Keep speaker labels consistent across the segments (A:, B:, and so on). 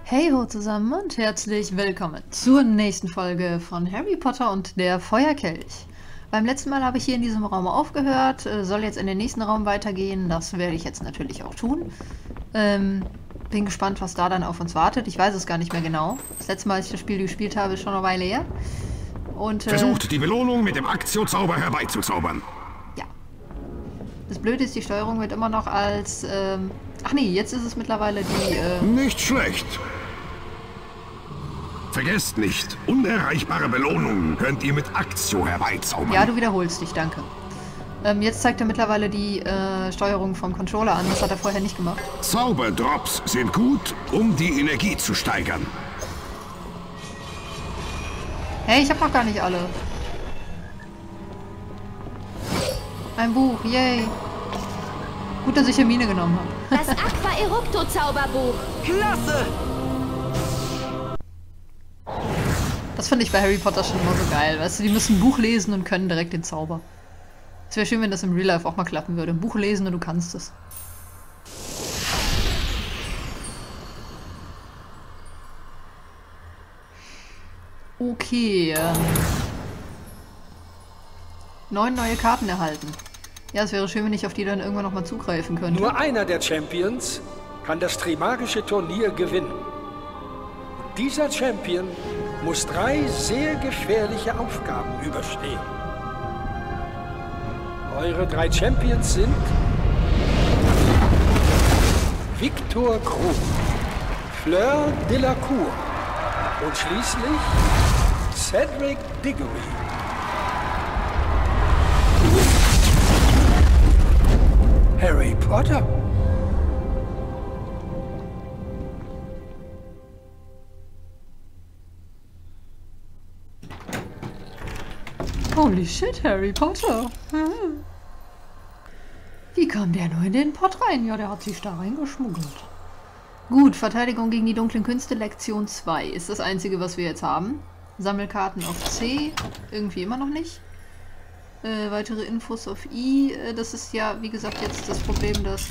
A: Hey ho zusammen und herzlich willkommen zur nächsten Folge von Harry Potter und der Feuerkelch. Beim letzten Mal habe ich hier in diesem Raum aufgehört, soll jetzt in den nächsten Raum weitergehen, das werde ich jetzt natürlich auch tun. Bin gespannt, was da dann auf uns wartet, ich weiß es gar nicht mehr genau. Das letzte Mal, als ich das Spiel gespielt habe, ist schon eine Weile her. Und,
B: versucht, die Belohnung mit dem Aktiozauber herbeizuzaubern.
A: Ja. Das Blöde ist, die Steuerung wird immer noch als, ach nee, jetzt ist es mittlerweile die,
B: Nicht schlecht. Vergesst nicht, unerreichbare Belohnungen könnt ihr mit Aktio herbeizaubern.
A: Ja, du wiederholst dich, danke. Jetzt zeigt er mittlerweile die Steuerung vom Controller an, das hat er vorher nicht gemacht.
B: Zauberdrops sind gut, um die Energie zu steigern.
A: Hey, ich hab noch gar nicht alle. Ein Buch, yay. Gut, dass ich Hermine genommen habe.
C: Das Aqua Erupto Zauberbuch.
D: Klasse!
A: Das finde ich bei Harry Potter schon immer so geil, weißt du, die müssen ein Buch lesen und können direkt den Zauber. Es wäre schön, wenn das im Real Life auch mal klappen würde. Ein Buch lesen und du kannst es. Okay, 9 neue Karten erhalten. Ja, es wäre schön, wenn ich auf die dann irgendwann nochmal zugreifen könnte.
D: Nur einer der Champions kann das Trimagische Turnier gewinnen. Dieser Champion muss 3 sehr gefährliche Aufgaben überstehen. Eure 3 Champions sind Victor Krumm, Fleur Delacour und schließlich Cedric Diggory. Harry Potter?
A: Holy shit, Harry Potter. Wie kam der nur in den Pott rein? Ja, der hat sich da reingeschmuggelt. Gut, Verteidigung gegen die dunklen Künste, Lektion 2 ist das einzige, was wir jetzt haben. Sammelkarten auf C, irgendwie immer noch nicht. Weitere Infos auf I, das ist ja, wie gesagt, jetzt das Problem, dass...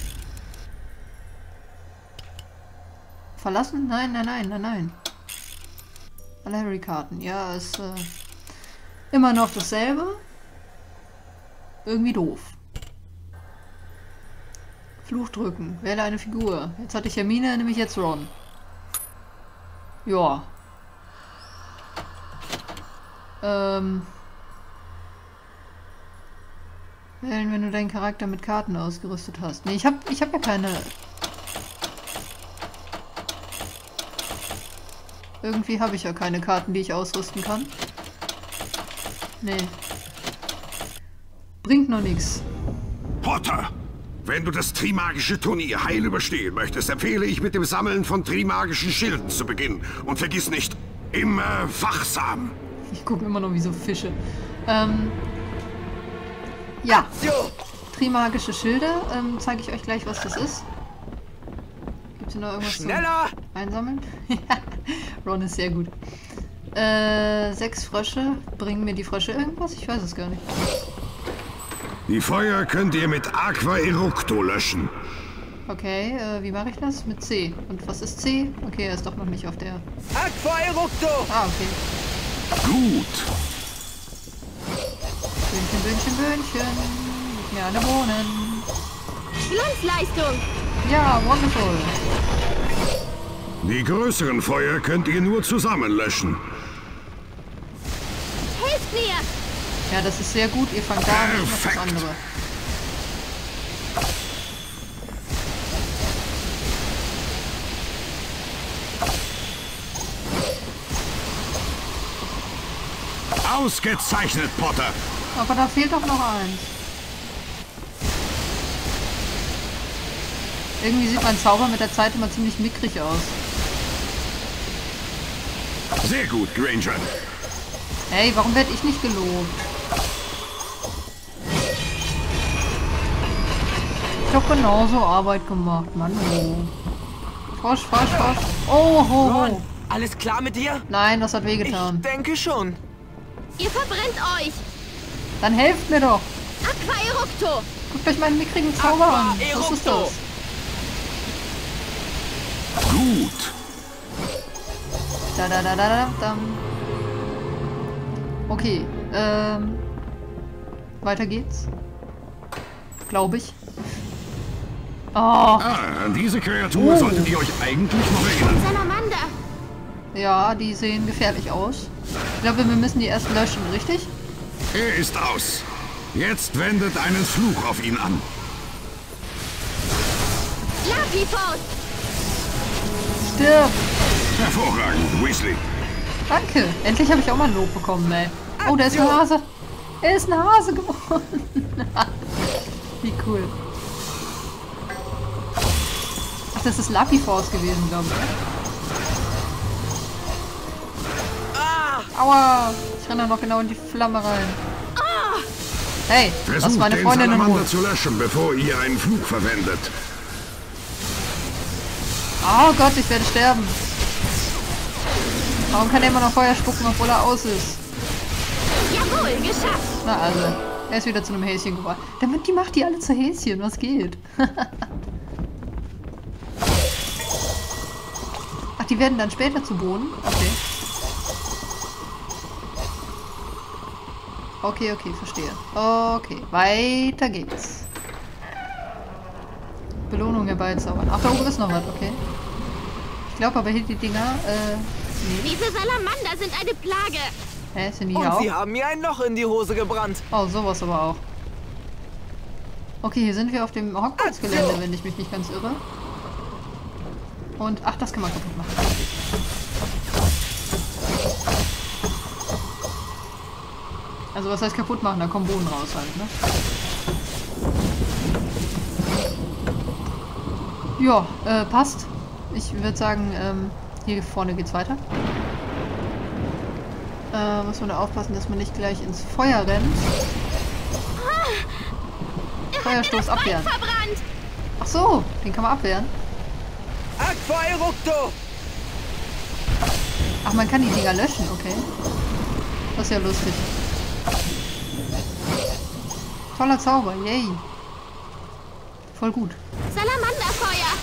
A: Verlassen? Nein, nein, nein, nein, nein. Alle Harry-Karten, ja, ist immer noch dasselbe. Irgendwie doof. Fluch drücken, wähle eine Figur. Jetzt hatte ich Hermine, nehme ich jetzt Ron. Ja. Wählen, wenn du deinen Charakter mit Karten ausgerüstet hast. Nee, ich hab ja keine... Irgendwie habe ich ja keine Karten, die ich ausrüsten kann. Nee. Bringt noch nichts.
B: Potter, wenn du das Trimagische Turnier heil überstehen möchtest, empfehle ich mit dem Sammeln von Trimagischen Schilden zu beginnen. Und vergiss nicht, immer wachsam.
A: Ich gucke immer noch wie so Fische. Ja. Trimagische Schilde. Zeige ich euch gleich, was das ist. Gibt es hier noch irgendwas
D: Schneller!
A: zum Einsammeln? Ron ist sehr gut. 6 Frösche. Bringen mir die Frösche irgendwas? Ich weiß es gar nicht.
B: Die Feuer könnt ihr mit Aqua Erupto löschen.
A: Okay, wie mache ich das? Mit C. Und was ist C? Okay, er ist doch noch nicht auf der...
D: Aqua Erupto!
A: Ah, okay.
B: Gut.
A: Böhnchen, Böhnchen, Böhnchen. Gib mir eine Bohnen.
C: Glanzleistung.
A: Ja, wonderful.
B: Die größeren Feuer könnt ihr nur zusammen löschen.
C: Hilft mir.
A: Ja, das ist sehr gut. Ihr fangt da an, ich mach das andere.
B: Ausgezeichnet, Potter.
A: Aber da fehlt doch noch eins. Irgendwie sieht mein Zauber mit der Zeit immer ziemlich mickrig aus.
B: Sehr gut, Granger.
A: Hey, warum werde ich nicht gelobt? Ich habe genauso Arbeit gemacht, Mann. Oh. Frosch, Frosch, Frosch. Oh, ho, ho.
E: Ron, alles klar mit dir?
A: Nein, das hat
E: Ich
A: wehgetan.
E: denke schon.
C: Ihr verbrennt euch.
A: Dann helft mir doch.
C: Aqua Erupto.
A: Guckt euch meinen mickrigen Zauber
E: Aqua
A: an. Was ist
E: Erupto.
A: das?
B: Gut.
A: Da. Okay, weiter geht's. Glaube ich. Oh,
B: An diese Kreatur solltet ihr euch eigentlich noch erinnern.
C: Salamander.
A: ja, die sehen gefährlich aus. Ich glaube, wir müssen die erst löschen, richtig?
B: Er ist aus. Jetzt wendet einen Fluch auf ihn an.
C: Lapifaust.
A: Stirb!
B: Hervorragend, Weasley.
A: Danke! Endlich habe ich auch mal ein Lob bekommen, ey. Oh, da ist ein Hase. Er ist ein Hase geworden. Wie cool. Ach, das ist Lapifaust gewesen, glaube ich. Aua! Ich renne noch genau in die Flamme rein. Hey, das ist
B: Versucht
A: meine
B: den
A: Freundin in
B: Salamander
A: Ruhe.
B: zu löschen, bevor ihr einen Fluch verwendet.
A: Oh Gott, ich werde sterben. Warum kann er immer noch Feuer spucken, obwohl er aus ist?
C: Jawohl, geschafft.
A: Na also, er ist wieder zu einem Häschen geworden. Die macht die alle zu Häschen, was geht? Ach, die werden dann später zu Bohnen? Okay. Okay, verstehe. Okay, weiter geht's. Belohnung herbeizaubern. Ach, da oben ist noch was, okay. Ich glaube aber hier die Dinger, nee.
C: Diese Salamander sind eine Plage.
A: Hä, sind die
E: Und
A: hier auch?
E: sie haben mir ein Loch in die Hose gebrannt.
A: Oh, sowas aber auch. Okay, hier sind wir auf dem Hogwarts-Gelände, wenn ich mich nicht ganz irre. Und, ach, das kann man kaputt machen. Also, was heißt kaputt machen? Da kommen Bohnen raus halt, ne? Ja, passt. Ich würde sagen, hier vorne geht's weiter. Muss man da aufpassen, dass man nicht gleich ins Feuer rennt. Feuerstoß abwehren.
C: Verbrannt.
A: Ach so, den kann man abwehren.
E: Aqua Eructo!
A: Ach, man kann die Dinger löschen, okay. Das ist ja lustig. Toller Zauber, yay. Voll gut.
C: Salamanderfeuer.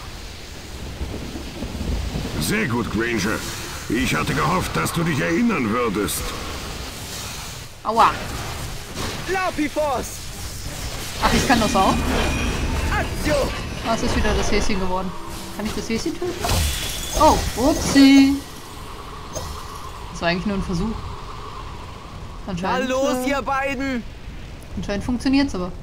B: Sehr gut, Granger. Ich hatte gehofft, dass du dich erinnern würdest.
A: Aua.
E: Lapifaust!
A: Ach, ich kann das auch?
E: Actio!
A: Ah, es ist wieder das Häschen geworden. Kann ich das Häschen töten? Oh, upsi. Das war eigentlich nur ein Versuch.
E: Na
A: Anscheinend,
E: los, ihr beiden!
A: anscheinend funktioniert's aber.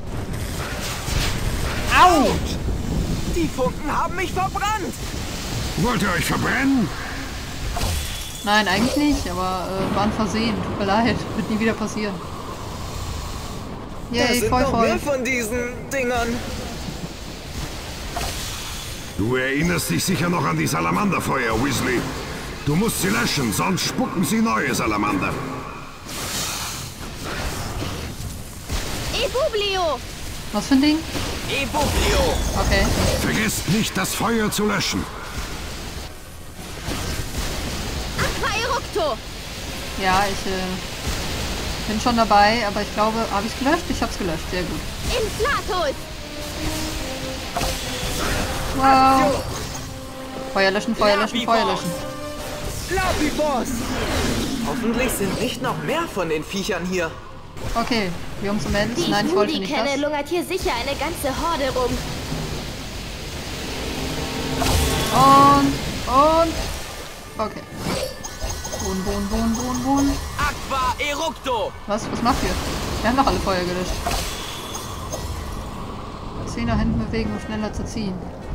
A: Au!
E: Die Funken haben mich verbrannt!
B: Wollt ihr euch verbrennen?
A: Nein, eigentlich nicht, aber war ein Versehen. Tut mir leid. Wird nie wieder passieren.
E: Da
A: Yay,
E: sind
A: voll,
E: noch
A: voll.
E: mehr von diesen Dingern.
B: Du erinnerst dich sicher noch an die Salamanderfeuer, Weasley. Du musst sie löschen, sonst spucken sie neue Salamander.
C: Ebublio.
A: Was für ein Ding?
E: Ebublio!
A: Okay.
B: Vergesst nicht, das Feuer zu löschen.
C: Aqua Eructo.
A: Ja, ich bin schon dabei, aber ich glaube, habe ich es gelöscht? Ich habe es gelöscht. Sehr gut.
C: Inflatus.
A: Wow. Feuer löschen, Feuer löschen, Feuer löschen.
E: Lapifaust! Hoffentlich sind nicht noch mehr von den Viechern hier.
A: Okay, Jungs und Mädels.
C: Die
A: Nein, ich wollte nicht
C: Smoothie-Kenne
A: das.
C: lungert hier sicher eine ganze Horde rum.
A: Und. Okay. Bohnen.
E: Aqua Eructo!
A: Was macht ihr? Wir haben doch alle Feuer gelöscht. 10 nach hinten bewegen, um schneller zu ziehen.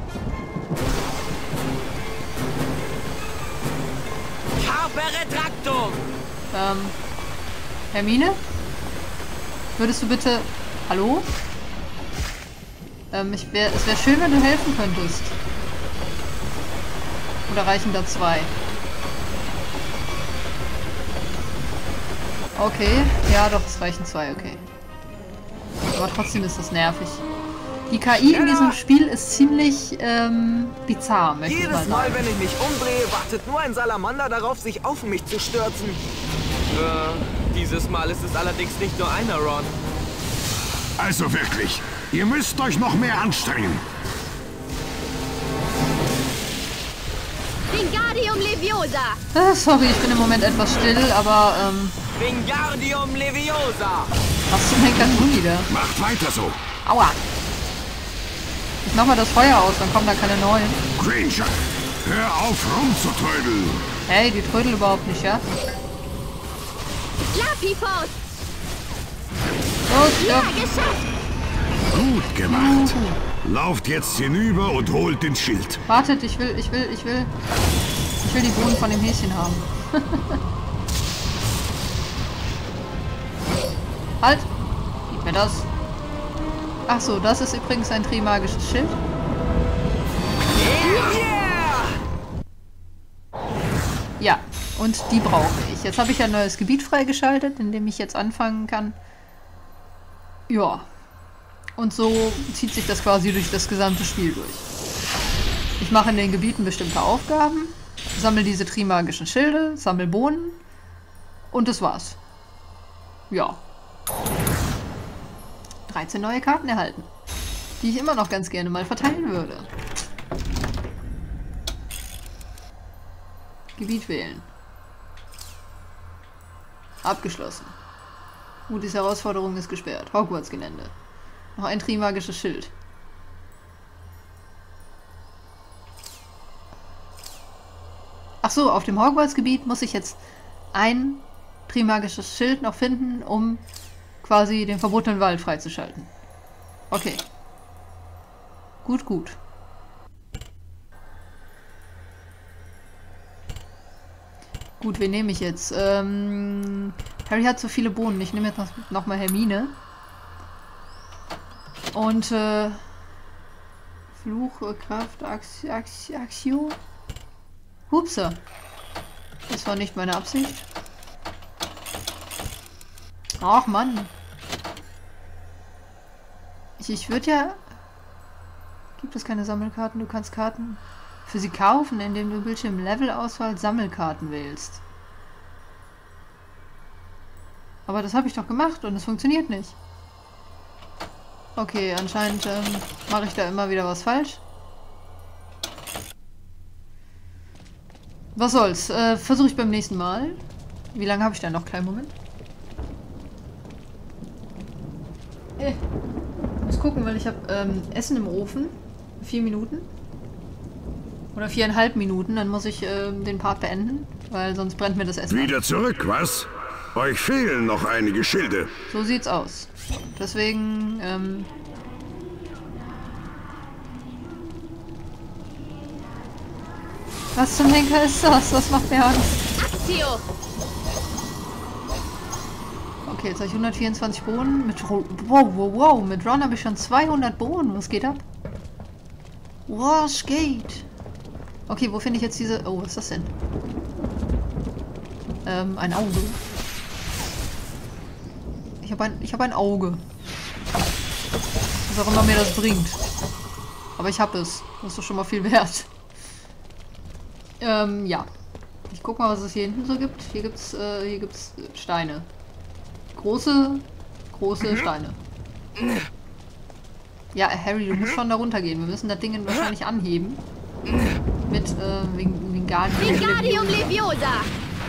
E: Carpe Retractum!
A: Hermine? Würdest du bitte... Hallo? Es wäre schön, wenn du helfen könntest. Oder reichen da 2? Okay. Ja, doch, es reichen 2, okay. Aber trotzdem ist das nervig. Die KI in diesem Spiel ist ziemlich, bizarr, möchte ich mal
E: Jedes Mal,
A: sagen.
E: wenn ich mich umdrehe, wartet nur ein Salamander darauf, sich auf mich zu stürzen. Dieses Mal ist es allerdings nicht nur einer, Ron.
B: Also wirklich, ihr müsst euch noch mehr anstrengen.
C: Die Wingardium Leviosa!
A: Sorry, ich bin im Moment etwas still, aber
E: Wingardium Leviosa!
A: was zum Henker tun die da?
B: Macht weiter so.
A: Aua! Ich mach mal das Feuer aus, dann kommen da keine neuen.
B: Granger, hör auf rumzutrödeln.
A: Hey, die trödeln überhaupt nicht, ja?
C: Lapifaust!
A: Los,
C: Ja,
A: stirb!
C: geschafft!
B: Gut gemacht. Lauft jetzt hinüber und holt den Schild.
A: Wartet, ich will die Bohnen von dem Häschen haben. Halt! Gib mir das. Ach so, das ist übrigens ein trimagisches Schild. Ja, und die brauche ich. Jetzt habe ich ein neues Gebiet freigeschaltet, in dem ich jetzt anfangen kann. Ja. Und so zieht sich das quasi durch das gesamte Spiel durch. Ich mache in den Gebieten bestimmte Aufgaben, sammle diese trimagischen Schilde, sammle Bohnen und das war's. Ja. 13 neue Karten erhalten, die ich immer noch ganz gerne mal verteilen würde. Gebiet wählen. Abgeschlossen. Moody's Herausforderung ist gesperrt. Hogwarts-Gelände. Noch ein trimagisches Schild. Ach so, auf dem Hogwarts-Gebiet muss ich jetzt ein trimagisches Schild noch finden, um quasi den verbotenen Wald freizuschalten. Okay. Gut, gut. Gut, wen nehme ich jetzt? Harry hat so viele Bohnen. Ich nehme jetzt noch mal Hermine. Und Fluch, Kraft, Axio. Hupsa. Das war nicht meine Absicht. Ach Mann. Ich würde ja... Gibt es keine Sammelkarten? Du kannst Karten für sie kaufen, indem du Bildschirm-Level-Auswahl Sammelkarten wählst. Aber das habe ich doch gemacht und es funktioniert nicht. Okay, anscheinend mache ich da immer wieder was falsch. Was soll's? Versuche ich beim nächsten Mal. Wie lange habe ich denn noch? Kleinen Moment. Muss gucken, weil ich habe Essen im Ofen. 4 Minuten. Oder 4,5 Minuten. Dann muss ich den Part beenden, weil sonst brennt mir das Essen ab.
B: Wieder zurück, was? Euch fehlen noch einige Schilde.
A: So sieht's aus. Deswegen, was zum Henker ist das? Das macht mir Angst.
C: Actio!
A: Okay, jetzt habe ich 124 Bohnen. Wow. Mit Ron habe ich schon 200 Bohnen. Was geht ab? Was geht? Okay, wo finde ich jetzt diese... Oh, was ist das denn? Ein Auge. Ich habe ein Auge. Was auch immer mir das bringt. Aber ich habe es. Das ist doch schon mal viel wert. Ja. Ich guck mal, was es hier hinten so gibt. Hier gibt's Steine. Große Steine. Ja, Harry, du musst schon da runtergehen. Wir müssen das Ding wahrscheinlich anheben. Mit,
C: Wingardium Leviosa!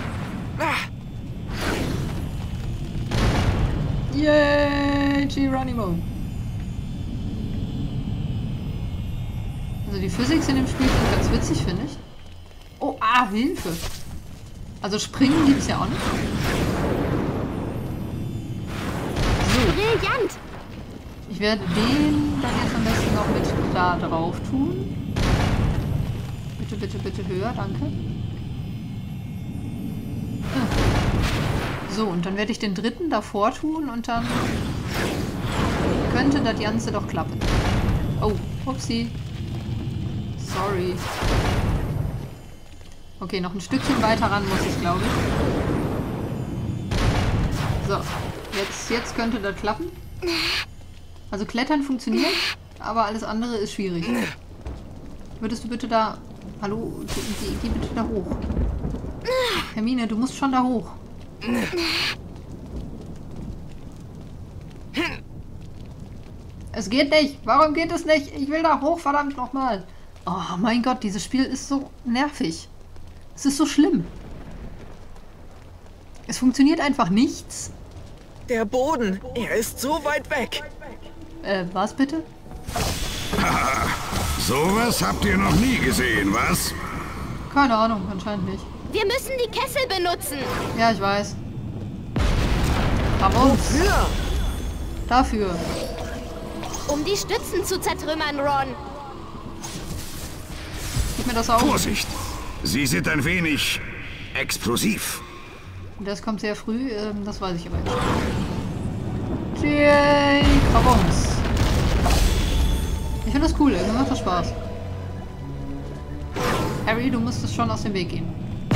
A: Yay, Geronimo. Also die Physik in dem Spiel sind ganz witzig, finde ich. Oh, Hilfe. Also springen gibt es ja auch nicht. So.
C: Brillant!
A: Ich werde den dann jetzt am besten noch mit da drauf tun. Bitte höher, danke. So, und dann werde ich den dritten davor tun und dann könnte das Ganze doch klappen. Oh, upsie. Sorry. Okay, noch ein Stückchen weiter ran muss ich, glaube ich. So, jetzt könnte das klappen. Also Klettern funktioniert, aber alles andere ist schwierig. Würdest du bitte da... Hallo? Geh bitte da hoch. Hermine, du musst schon da hoch. Es geht nicht. Warum geht es nicht? Ich will da hoch, verdammt nochmal. Oh mein Gott, dieses Spiel ist so nervig. Es ist so schlimm. Es funktioniert einfach nichts.
E: Der Boden, er ist so weit weg.
A: Was bitte?
B: Sowas habt ihr noch nie gesehen, was?
A: Keine Ahnung, anscheinend nicht.
C: Wir müssen die Kessel benutzen.
A: Ja, ich weiß. Warum?
E: Wofür?
A: Dafür.
C: Um die Stützen zu zertrümmern, Ron.
A: Gib mir das auch.
B: Vorsicht! Sie sind ein wenig explosiv.
A: Das kommt sehr früh, das weiß ich aber jetzt schon. Yay, Krabons. Ich finde das cool, irgendwie macht das Spaß. Harry, du musstest schon aus dem Weg gehen.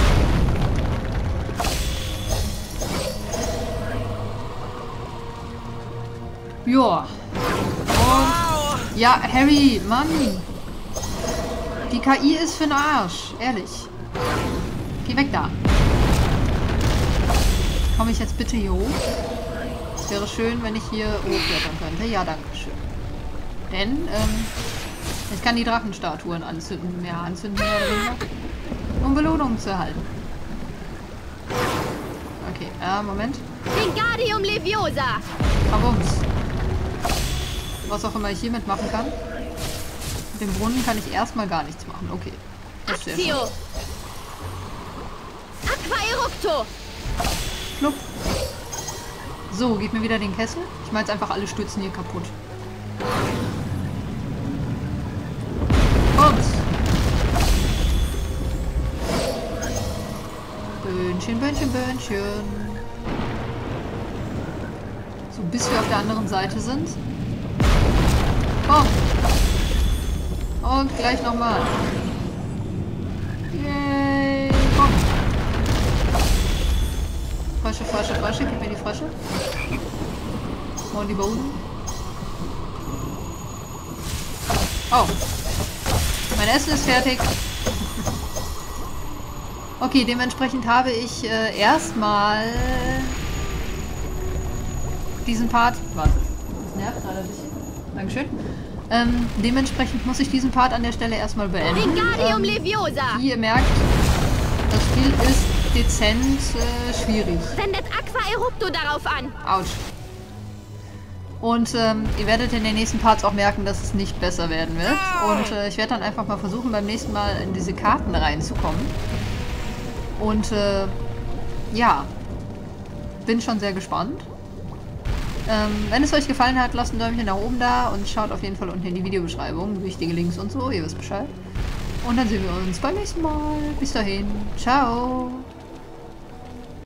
A: Joa. Und ja, Harry, Mann. Die KI ist für den Arsch, ehrlich. Geh weg da. Komme ich jetzt bitte hier hoch? Es wäre schön, wenn ich hier hochklettern könnte. Ja, danke schön. Denn, ich kann die Drachenstatuen anzünden. Mehr anzünden, mehr oder weniger. Um Belohnungen zu erhalten. Okay, Moment.
C: Wingardium Leviosa.
A: Kabums. Was auch immer ich hiermit machen kann. Mit dem Brunnen kann ich erstmal gar nichts machen. Okay. Das ist sehr schön.
C: Actio. Aqua Eructo.
A: Schlupp. So, gib mir wieder den Kessel. Ich mache jetzt einfach alle Stützen hier kaputt. Und. Böhnchen, Böhnchen, Böhnchen. So, bis wir auf der anderen Seite sind. Komm. Und gleich nochmal. Yay. Komm. Frösche, Frösche, Frösche. Gib mir die Frösche. Und die Boden. Oh. Mein Essen ist fertig. Okay, dementsprechend habe ich erstmal diesen Part... Warte, das nervt gerade ein bisschen. Dankeschön. Dementsprechend muss ich diesen Part an der Stelle erstmal beenden.
C: Wingardium Leviosa.
A: Wie ihr merkt, das Spiel ist dezent schwierig.
C: Wendet Aqua Eructo darauf an.
A: Autsch. Und ihr werdet in den nächsten Parts auch merken, dass es nicht besser werden wird. Und ich werde dann einfach mal versuchen, beim nächsten Mal in diese Karten reinzukommen. Und ja, bin schon sehr gespannt. Wenn es euch gefallen hat, lasst ein Däumchen nach oben da und schaut auf jeden Fall unten in die Videobeschreibung. Wichtige Links und so, ihr wisst Bescheid. Und dann sehen wir uns beim nächsten Mal. Bis dahin. Ciao.